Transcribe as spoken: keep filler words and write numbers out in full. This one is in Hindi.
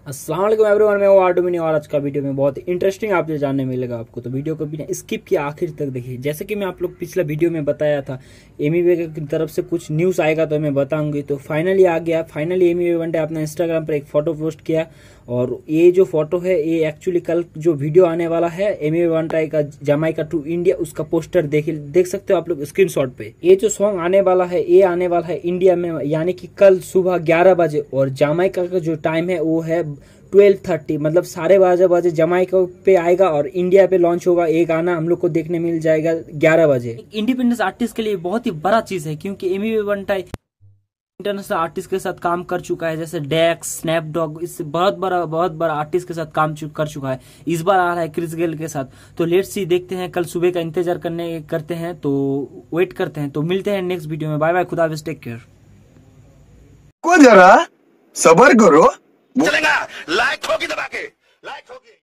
अस्सलाम वालेकुम एवरीवन, मैं हूं आर्डुमिनी और आज का वीडियो में बहुत इंटरेस्टिंग आपको जानने मिलेगा आपको। तो वीडियो को बिना स्किप किए आखिर तक देखिए। जैसे कि मैं आप लोग पिछला वीडियो में बताया था, एमी वे की तरफ से कुछ न्यूज़ आएगा तो मैं बताऊंगी। तो फाइनली आ गया। फाइनली एमी वेवंटे अपने इंस्टाग्राम पर एक फोटो पोस्ट किया और ये जो फोटो है ये एक्चुअली कल जो वीडियो आने वाला है एमी वेवंटे का जमाइका टू इंडिया, उसका पोस्टर देख देख सकते हो आप लोग स्क्रीनशॉट पे। ये जो सॉन्ग आने वाला है ये आने वाला है इंडिया में, यानी कि कल सुबह ग्यारह बजे और जमाइका का जो टाइम है वो है ट्वेल्व थर्टी, मतलब साढ़े बारह बजे जमाइका पे आएगा और इंडिया पे लॉन्च होगा। ये गाना हम लोग को देखने मिल जाएगा ग्यारह बजे। इंडिपेंडेंस आर्टिस्ट के लिए बहुत ही बड़ा चीज है, क्योंकि एमी वेवंटे इंटरनेशनल आर्टिस्ट के साथ काम कर चुका है, जैसे डेक्स, स्नैपडॉग, इससे बहुत बड़ा बहुत बड़ा आर्टिस्ट के साथ काम कर चुका है। इस बार आ रहा है क्रिस गेल के साथ। तो लेट्स सी, देखते हैं, कल सुबह का इंतजार करने करते हैं, तो वेट करते हैं। तो मिलते हैं नेक्स्ट वीडियो में। बाय बाय, खुदा हाफिज़, टेक केयर। को जरा सबर करो, चलेगा। लाइक होगी दबा के, लाइक होगी।